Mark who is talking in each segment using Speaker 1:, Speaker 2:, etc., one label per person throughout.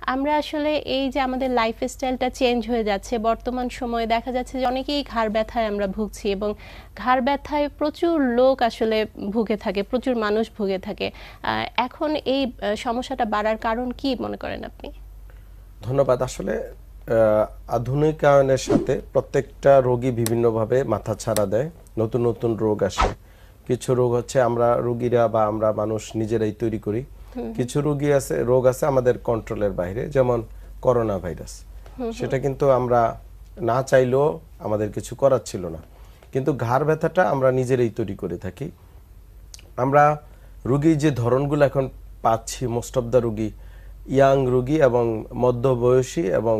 Speaker 1: আমরা আসলে এই যে আমাদের লাইফস্টাইলটা চেঞ্জ হয়ে যাচ্ছে, বর্তমান সময়ে দেখা যাচ্ছে যে অনেকেই ঘাড় ব্যথায় আমরা ভুগছি, এবং ঘাড় ব্যথায় প্রচুর লোক আসলে ভুগে থাকে, প্রচুর মানুষ ভুগে থাকে। এখন এই সমস্যাটা বাড়ার কারণ কি মনে করেন আপনি?
Speaker 2: ধন্যবাদ। আসলে আধুনিকায়নের সাথে প্রত্যেকটা রোগী বিভিন্নভাবে মাথা ছাড়া দেয়, নতুন নতুন রোগ আসে। কিছু রোগ হচ্ছে আমরা রোগীরা বা আমরা মানুষ নিজেরাই তৈরি করি, কিছু রোগ আছে আমাদের কন্ট্রোলের বাইরে, যেমন করোনা ভাইরাস। সেটা কিন্তু আমরা না চাইলেও আমাদের কিছু করার ছিল না, কিন্তু ঘাড় ব্যথাটা আমরা নিজেরাই তৈরি করে থাকি। আমরা রোগীর যে ধরনগুলো এখন পাচ্ছি, মোস্ট অফ দ্য রোগী ইয়াং রোগী এবং মধ্যবয়সী, এবং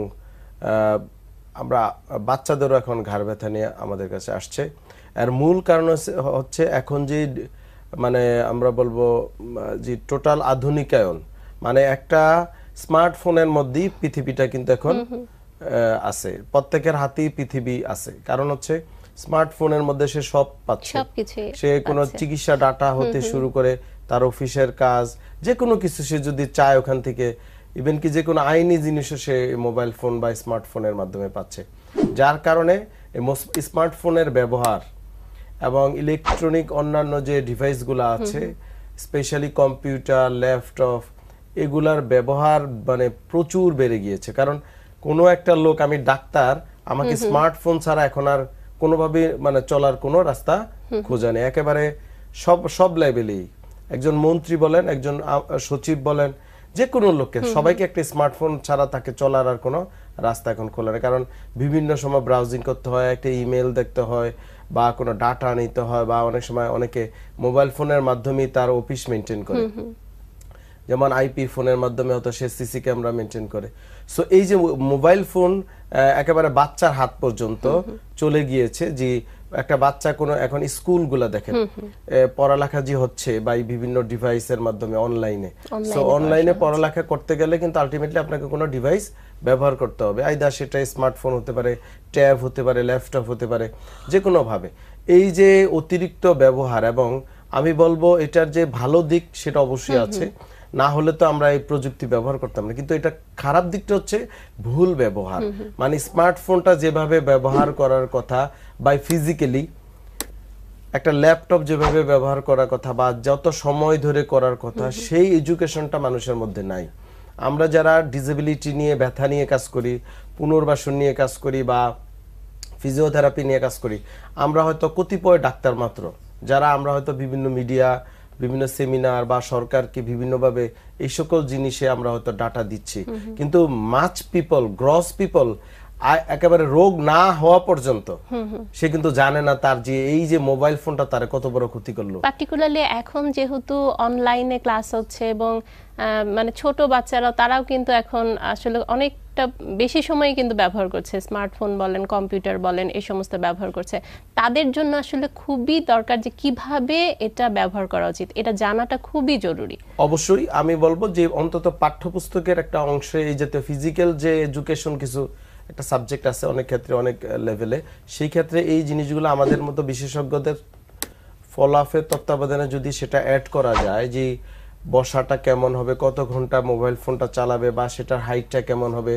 Speaker 2: আমরা বাচ্চাদেরও এখন ঘাড় ব্যথা নিয়ে আমাদের কাছে আসছে। এর মূল কারণ হচ্ছে এখন যে মানে আমরা বলবো যে টোটাল আধুনিকায়ন, মানে একটা স্মার্টফোনের মধ্যেই পৃথিবীটা কিন্তু এখন আছে, প্রত্যেকের হাতেই পৃথিবী আছে। কারণ হচ্ছে স্মার্টফোনের মধ্যে সে সব পাচ্ছে, সে কোনো চিকিৎসা ডাটা হতে শুরু করে তার অফিসের কাজ, যে কোনো কিছু সে যদি চায় ওখান থেকে, ইভেন কি যে কোনো আইনি জিনিসও সে মোবাইল ফোন বা স্মার্টফোনের মাধ্যমে পাচ্ছে। যার কারণে স্মার্টফোনের ব্যবহার এবং ইলেকট্রনিক অন্যান্য যে ডিভাইসগুলো আছে, স্পেশালি কম্পিউটার, ল্যাপটপ, এগুলার ব্যবহার মানে প্রচুর বেড়ে গিয়েছে। কারণ কোনো একটা লোক, আমি ডাক্তার, আমাকে স্মার্টফোন ছাড়া এখন আর কোনোভাবে মানে চলার কোনো রাস্তা খোঁজা নেই। একেবারে সব লেভেলেই, একজন মন্ত্রী বলেন, একজন সচিব বলেন, যে কোনো লোককে, সবাইকে একটা স্মার্টফোন ছাড়া তাকে চলার আর কোনো রাস্তা এখন খোলা নেই। কারণ বিভিন্ন সময় ব্রাউজিং করতে হয়, একটা ইমেল দেখতে হয়, বা কোনো ডাটা নিতে হয়, বা অনেক সময় অনেকে মোবাইল ফোনের মাধ্যমেই তার অফিস মেনটেন করে, যেমন আইপি ফোনের মাধ্যমে হয়তো সে সিসি ক্যামেরা মেনটেন করে। সো এই যে মোবাইল ফোন একেবারে বাচ্চার হাত পর্যন্ত চলে গিয়েছে, যে একটা বাচ্চা কোনো এখন স্কুলগুলো দেখেন পড়ালেখা যে হচ্ছে বা বিভিন্ন ডিভাইসের মাধ্যমে অনলাইনে, সো অনলাইনে পড়ালেখা করতে গেলে কিন্তু আলটিমেটলি আপনাকে কোনো ডিভাইস ব্যবহার করতে হবে, আইদার সেটা স্মার্টফোন হতে পারে, ট্যাব হতে পারে, ল্যাপটপ হতে পারে, যে কোনো ভাবে। এই যে অতিরিক্ত ব্যবহার, এবং আমি বলবো এটার যে ভালো দিক সেটা অবশ্যই আছে, না হলে তো আমরা এই প্রযুক্তি ব্যবহার করতাম না, কিন্তু এটা খারাপ দিকটা হচ্ছে ভুল ব্যবহার। মানে স্মার্টফোনটা যেভাবে ব্যবহার করার কথা, বাই ফিজিক্যালি একটা ল্যাপটপ যেভাবে ব্যবহার করার কথা বা যত সময় ধরে করার কথা, সেই এডুকেশনটা মানুষের মধ্যে নাই। আমরা যারা ডিসেবিলিটি নিয়ে, ব্যথা নিয়ে কাজ করি, পুনর্বাসন নিয়ে কাজ করি, বা ফিজিওথেরাপি নিয়ে কাজ করি, আমরা হয়তো কতিপয় ডাক্তার মাত্র, যারা আমরা হয়তো বিভিন্ন মিডিয়া, বিভিন্ন সেমিনার বা সরকারকে বিভিন্নভাবে এই সকল জিনিসে আমরা হয়তো ডাটা দিচ্ছি, কিন্তু মাচ পিপল, গ্রস পিপল, একেবারে রোগ না হওয়া পর্যন্ত সে কিন্তু জানে না তার যে এই যে মোবাইল ফোনটা তার কত বড় ক্ষতি করলো।
Speaker 1: পার্টিকুলারলি এখন যেহেতু অনলাইনে ক্লাস হচ্ছে, এবং মানে ছোট বাচ্চারা তারাও কিন্তু এখন আসলে অনেকটা বেশি সময় কিন্তু ব্যবহার করছে, স্মার্টফোন বলেন, কম্পিউটার বলেন, এই সমস্ত ব্যবহার করছে। তাদের জন্য আসলে খুবই দরকার যে কিভাবে এটা ব্যবহার করা উচিত, এটা জানাটা খুবই জরুরি।
Speaker 2: অবশ্যই আমি বলবো যে অন্তত পাঠ্যপুস্তকের একটা অংশে এই জাতীয় ফিজিক্যাল যে এডুকেশন কিছু একটা সাবজেক্ট আছে অনেক ক্ষেত্রে, অনেক লেভেলে, সেই ক্ষেত্রে এই জিনিসগুলো আমাদের মতো বিশেষজ্ঞদের ফলাফলের তত্ত্বাবধানে যদি সেটা অ্যাড করা যায়, যে বসাটা কেমন হবে, কত ঘন্টা মোবাইল ফোনটা চালাবে, বা সেটার হাইটটা কেমন হবে।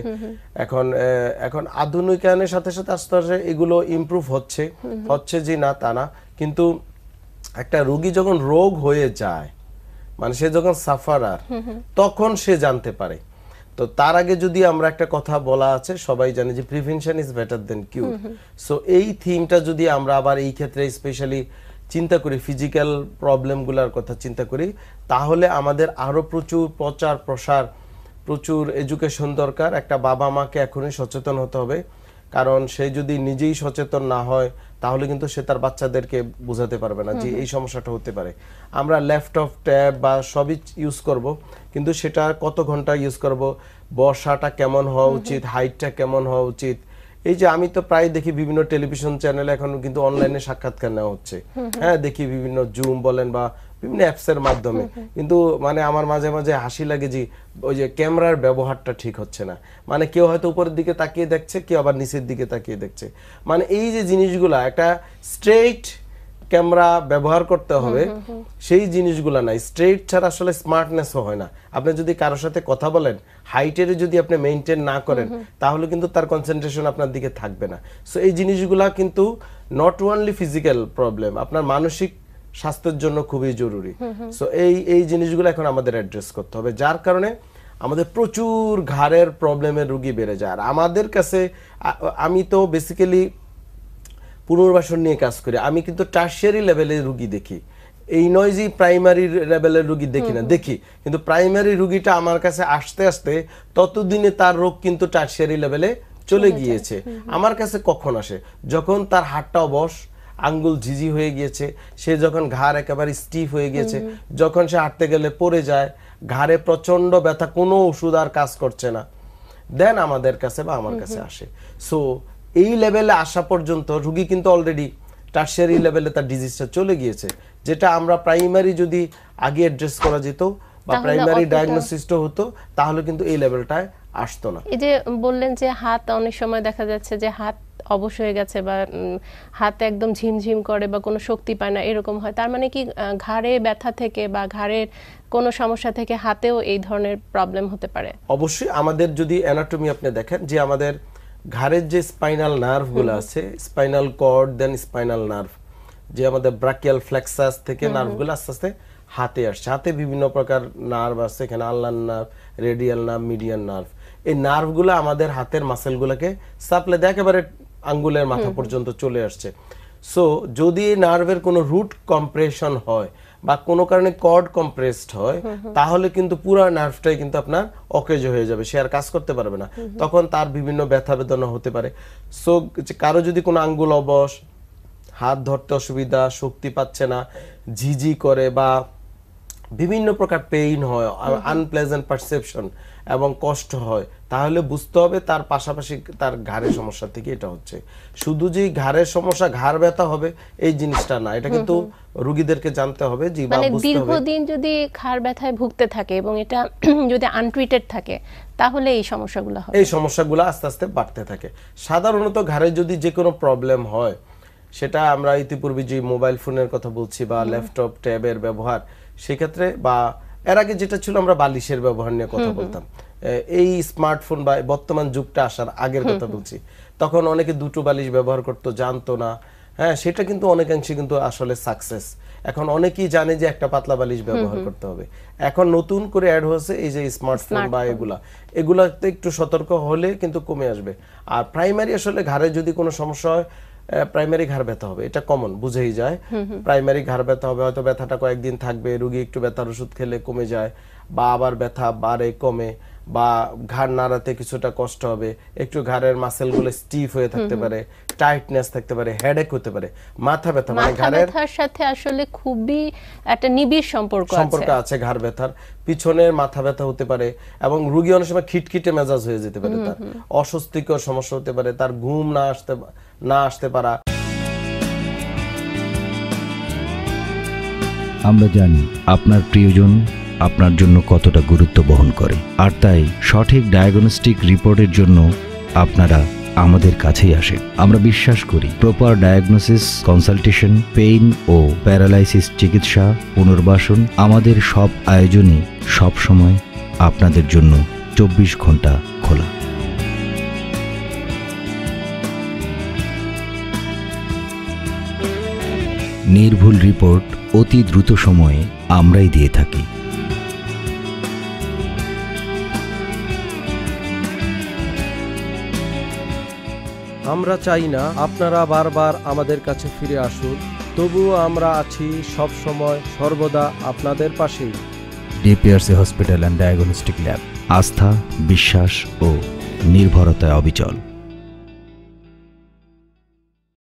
Speaker 2: এখন আধুনিকায়নের সাথে সাথে আস্তে আস্তে এগুলো ইমপ্রুভ হচ্ছে যে না তা না, কিন্তু একটা রোগী যখন রোগ হয়ে যায়, মানে সে যখন সাফারার, তখন সে জানতে পারে। তো তার আগে যদি আমরা একটা কথা বলা আছে, সবাই জানে যে prevention is better than cure. So এই থিমটা যদি আমরা আবার এই ক্ষেত্রে স্পেশালি চিন্তা করি, ফিজিক্যাল প্রবলেমগুলোর কথা চিন্তা করি, তাহলে আমাদের আরো প্রচুর প্রচার প্রসার, প্রচুর এডুকেশন দরকার। একটা বাবা মাকে এখনই সচেতন হতে হবে, কারণ সে যদি নিজেই সচেতন না হয় তাহলে কিন্তু সে তার বাচ্চাদেরকে বোঝাতে পারবে না যে এই সমস্যাটা হতে পারে। আমরা ল্যাপটপ, ট্যাব বা সবই ইউজ করব, কিন্তু সেটা কত ঘন্টা ইউজ করব, বসাটা কেমন হওয়া উচিত, হাইটটা কেমন হওয়া উচিত। এই যে আমি তো প্রায় দেখি বিভিন্ন টেলিভিশন চ্যানেলে এখন কিন্তু অনলাইনে সাক্ষাৎকার নেওয়া হচ্ছে, হ্যাঁ দেখি বিভিন্ন জুম বলেন বা বিভিন্ন অ্যাপসের মাধ্যমে, কিন্তু মানে আমার মাঝে মাঝে হাসি লাগে যে ওই যে ক্যামেরার ব্যবহারটা ঠিক হচ্ছে না। মানে কেউ হয়তো উপরের দিকে তাকিয়ে দেখছে, কেউ আবার নিচের দিকে তাকিয়ে দেখছে। মানে এই যে জিনিসগুলা একটা স্ট্রেইট ক্যামেরা ব্যবহার করতে হবে সেই জিনিসগুলো নাই। স্ট্রেট ছাড়া আসলে স্মার্টনেসও হয় না। আপনি যদি কারোর সাথে কথা বলেন, হাইটের যদি আপনি মেইনটেইন না করেন, তাহলে কিন্তু তার কনসেন্ট্রেশন আপনার দিকে থাকবে না। সো এই জিনিসগুলা কিন্তু নট ওনলি ফিজিক্যাল প্রবলেম, আপনার মানসিক স্বাস্থ্যের জন্য খুবই জরুরি। সো এই জিনিসগুলো এখন আমাদের অ্যাড্রেস করতে হবে, যার কারণে আমাদের প্রচুর ঘাড়ের প্রবলেমের রোগী বেড়ে যায়। আর আমাদের কাছে আমি তো বেসিক্যালি পুনর্বাসন নিয়ে কাজ করি, আমি কিন্তু টার্সিয়ারি লেভেলের রোগী দেখি। এই নয় যে প্রাইমারি লেভেলের রোগী দেখি না, দেখি, কিন্তু প্রাইমারি রোগীটা আমার কাছে আসতে আসতে ততদিনে তার রোগ কিন্তু টার্সিয়ারি লেভেলে চলে গিয়েছে। আমার কাছে কখন আসে? যখন তার হাতটা অবশ, আঙ্গুল ঝিঝি হয়ে গিয়েছে, সে যখন ঘাড় একেবারে স্টিফ হয়ে গিয়েছে, যখন সে হাঁটতে গেলে পড়ে যায়, ঘাড়ে প্রচন্ড ব্যথা, কোনো ওষুধ আর কাজ করছে না, দেন আমাদের কাছে বা আমার কাছে আসে। সো এই লেভেলে আসা পর্যন্ত রোগী কিন্তু অলরেডি টার্সিয়ারি লেভেলে তার ডিজিজটা চলে গিয়েছে, যেটা আমরা প্রাইমারি যদি আগে অ্যাড্রেস করা যেত বা প্রাইমারি ডায়াগনোসিসটা হতো, তাহলে কিন্তু এই লেভেলটায় আসতো না।
Speaker 1: এই যে বললেন যে হাত অনেক সময় দেখা যাচ্ছে যে হাত অবশ হয়ে গেছে বা হাত একদম ঝিমঝিম করে বা কোনো শক্তি পায় না, এরকম হয়, তার মানে কি ঘাড়ে ব্যথা থেকে বা ঘাড়ের কোনো সমস্যা থেকে হাতেও এই ধরনের প্রবলেম হতে পারে?
Speaker 2: অবশ্যই। আমাদের যদি অ্যানাটমি আপনি দেখেন, যে আমাদের ঘাড়ের যে স্পাইনাল নার্ভগুলো আছে, spinal cord, then spinal nerve, যে আমাদের ব্রাকিয়াল ফ্লেক্সাস থেকে নার্ভগুলো আস্তে আস্তে হাতে আসছে। হাতে বিভিন্ন প্রকার নার্ভ আছে, এখানে ulnar nerve, radial nerve, median nerve. এই নার্ভগুলো আমাদের হাতের মাসেলগুলোকে সাপ্লাই দেয়, একেবারে আঙ্গুলের মাথা পর্যন্ত চলে আসছে। সো যদি এই নার্ভের কোনো রুট কম্প্রেশন হয় বা কোনো কারণে কর্ড কম্প্রেসড হয়, তাহলে কিন্তু পুরো নার্ভটাই কিন্তু আপনার অকেজ হয়ে যাবে, সে আর কাজ করতে পারবে না। তখন তার বিভিন্ন ব্যথা বেদনা হতে পারে। সো কারো যদি কোনো আঙ্গুল অবশ, হাত ধরতে অসুবিধা, শক্তি পাচ্ছে না, ঝিঝি করে বা বিভিন্ন প্রকার পেইন হয়, আনপ্লেজেন্ট পারসেপশন এবং কষ্ট হয়, তাহলে বুঝতে হবে তার পাশাপাশি তার ঘাড়ের সমস্যা থেকে এটা হচ্ছে। শুধু যে ঘাড়ের সমস্যা, ঘাড় ব্যথা হবে এই জিনিসটা না, এটা কিন্তু রোগীদেরকে জানতে হবে যে বা বুঝতে হবে।
Speaker 1: দীর্ঘদিন যদি ঘাড় ব্যথায় ভুগতে থাকে এবং এটা যদি আনট্রিটেড থাকে, তাহলে এই সমস্যাগুলো হয়।
Speaker 2: এই সমস্যাগুলো আস্তে আস্তে বাড়তে থাকে। সাধারণত ঘাড়ে যদি যে কোনো প্রবলেম হয়, সেটা আমরা ইতিপূর্বে যে মোবাইল ফোনের কথা বলছি বা ল্যাপটপ ট্যাবের ব্যবহার, সেক্ষেত্রে বা এর আগে যেটা ছিল আমরা বালিশের ব্যবহার নিয়ে কথা বলতাম, এই স্মার্টফোন বা বর্তমান যুগটা আসার আগের কথা বলছি, তখন অনেকে দুটো বালিশ ব্যবহার করতো, জানতো না। হ্যাঁ, সেটা কিন্তু অনেকাংশে কিন্তু আসলে সাকসেস। এখন অনেকেই জানে যে একটা পাতলা বালিশ ব্যবহার করতে হবে। এখন নতুন করে অ্যাড হয়েছে এই যে স্মার্টফোন বা এগুলাতে একটু সতর্ক হলে কিন্তু কমে আসবে। আর প্রাইমারি আসলে ঘাড়ে যদি কোনো সমস্যা হয়, প্রাইমারি ঘাড় ব্যথা হবে, এটা কমন, বুঝেই যায়। প্রাইমারি ঘাড় ব্যথা হবে, হয়তো ব্যথাটা কয়েকদিন থাকবে, রোগী একটু ব্যথার ওষুধ খেলে কমে যায়, বা আবার ব্যথা বাড়ে কমে, বা ঘাড় নাড়াতে কিছুটা কষ্ট হবে, একটু ঘাড়ের মাসেলগুলো স্টিফ হয়ে থাকতে পারে, টাইটনেস থাকতে পারে, হেডেক হতে পারে। মাথা ব্যথা মানে ঘাড়ের
Speaker 1: সাথে আসলে খুবই একটা নিবিড় সম্পর্ক
Speaker 2: আছে। ঘাড় ব্যথার পিছনের মাথা ব্যথা হতে পারে, এবং রোগী অনেক সময় খিটখিটে মেজাজ হয়ে যেতে পারে, তার অস্বস্তিকর সমস্যা হতে পারে, তার ঘুম না আসতে পারা।
Speaker 3: আমরা জানি আপনার প্রিয়জন আপনার জন্য কতটা গুরুত্ব বহন করে, আর তাই সঠিক ডায়াগনস্টিক রিপোর্টের জন্য আপনারা আমাদের কাছেই আসেন। আমরা বিশ্বাস করি প্রপার ডায়াগনোসিস, কনসালটেশন, পেইন ও প্যারালাইসিস চিকিৎসা, পুনর্বাসন, আমাদের সব আয়োজনই সবসময় আপনাদের জন্য 24 ঘন্টা খোলা। নির্ভুল রিপোর্ট অতি দ্রুত সময়ে আমরাই দিয়ে থাকি।
Speaker 2: আমরা চাই না আপনারা বারবার আমাদের কাছে ফিরে আসুন, তবুও আমরা আছি সব সময় সর্বদা আপনাদের পাশেই।
Speaker 3: DPRC hospital and diagnostic lab, আস্থা, বিশ্বাস ও নির্ভরতায় অবিচল।